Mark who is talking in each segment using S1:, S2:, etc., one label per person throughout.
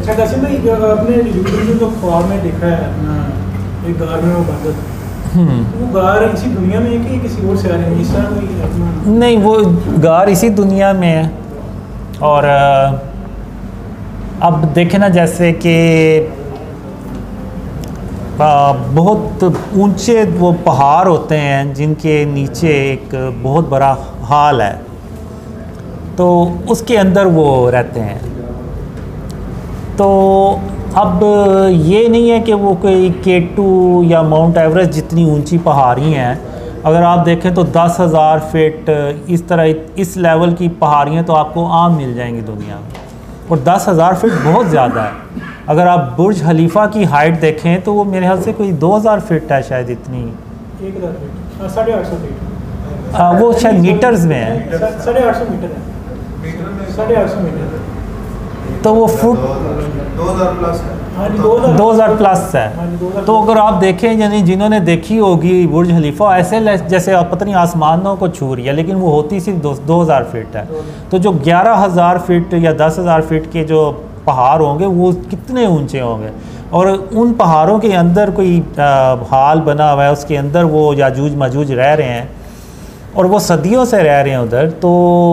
S1: अच्छा कैसे भाई आपने यूट्यूब जो ख्वाब में देखा है अपना एक गार में वो बादल, वो गार इसी दुनिया में है कि किसी और से आ रहे हैं, इस तरह कोई अपना?
S2: नहीं, वो गार इसी दुनिया में है। और अब देखें ना, जैसे कि बहुत ऊंचे वो पहाड़ होते हैं जिनके नीचे एक बहुत बड़ा हाल है, तो उसके अंदर वो रहते हैं। तो अब ये नहीं है कि वो कोई K2 या माउंट एवरेस्ट जितनी ऊंची पहाड़ी हैं। अगर आप देखें तो 10,000 फीट इस तरह इस लेवल की पहाड़ियाँ तो आपको आम मिल जाएंगी दुनिया में, और 10,000 फीट बहुत ज़्यादा है। अगर आप बुर्ज खलीफा की हाइट देखें तो वो मेरे ख्याल से कोई 2,000 फीट है शायद, इतनी
S1: 1,000 फीट, 850 फीट।
S2: वो शायद मीटर्स में है,
S1: 850 मीटर है, 850 मीटर।
S2: तो वो फुट
S3: 2000 प्लस है।
S2: 2000 प्लस है। तो अगर आप देखें, यानी जिन्होंने देखी होगी बुर्ज खलीफा, ऐसे जैसे आप पता नहीं आसमानों को छू रही है, लेकिन वो होती सिर्फ 2000 फीट है। तो जो 11,000 फीट या 10,000 फीट के जो पहाड़ होंगे वो कितने ऊंचे होंगे, और उन पहाड़ों के अंदर कोई हाल बना हुआ है, उसके अंदर वो याजूज माजूज रह रहे हैं, और वो सदियों से रह रहे हैं उधर। तो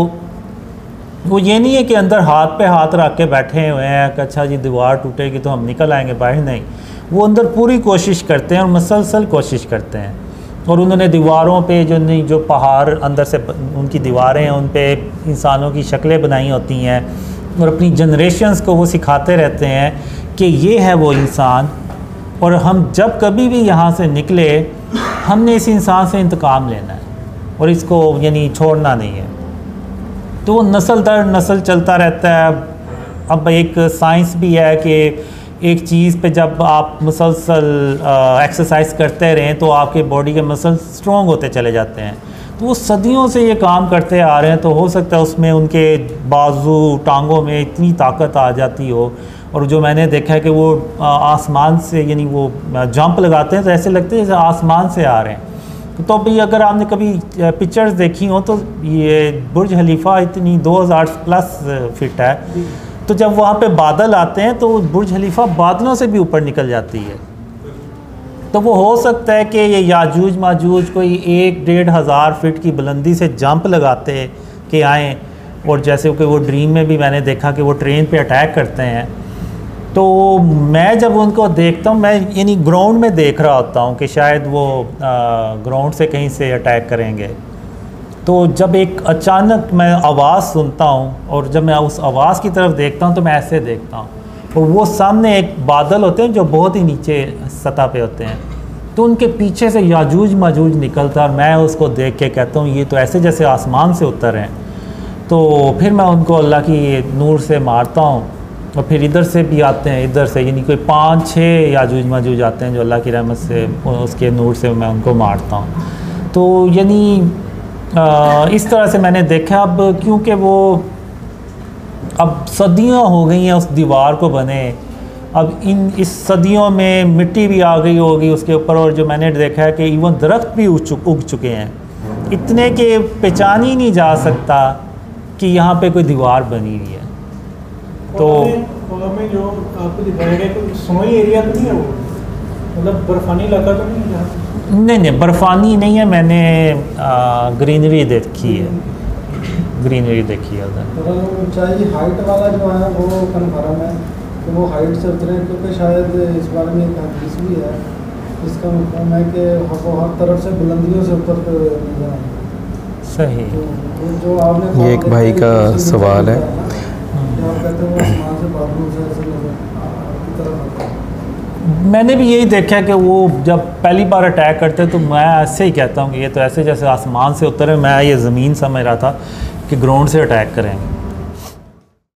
S2: वो ये नहीं है कि अंदर हाथ पे हाथ रख के बैठे हुए हैं कि अच्छा जी दीवार टूटेगी तो हम निकल आएंगे बाहर, नहीं। वो अंदर पूरी कोशिश करते हैं और मुसलसल कोशिश करते हैं। और उन्होंने दीवारों पे जो पहाड़ अंदर से उनकी दीवारें हैं, उन पे इंसानों की शक्लें बनाई होती हैं, और अपनी जनरेशन्स को वो सिखाते रहते हैं कि ये है वो इंसान, और हम जब कभी भी यहाँ से निकले हमने इस इंसान से इंतकाम लेना है और इसको यानी छोड़ना नहीं है। तो वो नस्ल दर नस्ल चलता रहता है। अब एक साइंस भी है कि एक चीज़ पे जब आप मुसलसल एक्सरसाइज करते रहें तो आपके बॉडी के मसल स्ट्रॉन्ग होते चले जाते हैं। तो वो सदियों से ये काम करते आ रहे हैं, तो हो सकता है उसमें उनके बाजू टांगों में इतनी ताकत आ जाती हो। और जो मैंने देखा है कि वो आसमान से यानी वो जंप लगाते हैं तो ऐसे लगते हैं जैसे आसमान से आ रहे हैं। तो भी अगर आपने कभी पिक्चर्स देखी हो तो ये बुर्ज खलीफा इतनी 2000 प्लस फिट है, तो जब वहाँ पे बादल आते हैं तो बुर्ज खलीफा बादलों से भी ऊपर निकल जाती है। तो वो हो सकता है कि ये याजूज माजूज कोई 1-1.5 हज़ार फीट की बुलंदी से जंप लगाते कि आएँ, और जैसे कि वो ड्रीम में भी मैंने देखा कि वो ट्रेन पे अटैक करते हैं। तो मैं जब उनको देखता हूँ, मैं यानी ग्राउंड में देख रहा होता हूँ कि शायद वो ग्राउंड से कहीं से अटैक करेंगे। तो जब एक अचानक मैं आवाज़ सुनता हूँ और जब मैं उस आवाज़ की तरफ देखता हूँ तो मैं ऐसे देखता हूँ, और वो सामने एक बादल होते हैं जो बहुत ही नीचे सतह पे होते हैं, तो उनके पीछे से याजूज माजूज निकलता है, और मैं उसको देख के कहता हूँ ये तो ऐसे जैसे आसमान से उतर हैं। तो फिर मैं उनको अल्लाह की नूर से मारता हूँ, और फिर इधर से भी आते हैं, इधर से यानी कोई 5-6 याजूज माजूज आते हैं जो अल्लाह की रहमत से उसके नूर से मैं उनको मारता हूँ। तो यानी इस तरह से मैंने देखा। अब क्योंकि वो अब सदियाँ हो गई हैं उस दीवार को बने, अब इस सदियों में मिट्टी भी आ गई होगी उसके ऊपर, और जो मैंने देखा है कि इवन दरख्त भी उग चुके हैं इतने कि पहचान ही नहीं जा सकता कि यहाँ पे कोई दीवार बनी हुई है। तो
S1: में जो आपको दिखाया गया कोई सोई एरिया तो नहीं है वो, मतलब बर्फानी इलाका तो नहीं है?
S2: नहीं, बर्फानी नहीं है। मैंने ग्रीनरी देखी है, ग्रीनरी देखी है उधर।
S3: तो ऊंचाई हाइट वाला जो है वो कन्फर्म है कि वो हाइट से उतरे, क्योंकि शायद इस बारे में एक हदीस भी है, इसका मतलब है कि वो हर तरफ से बुलंदियों से ऊपर नजर आए।
S2: सही।
S3: तो जो आपने
S4: ये एक भाई का सवाल है,
S2: मैंने भी यही देखा कि वो जब पहली बार अटैक करते तो मैं ऐसे ही कहता हूँ कि ये तो ऐसे जैसे आसमान से उतरे, मैं ये ज़मीन समझ रहा था कि ग्राउंड से अटैक करेंगे।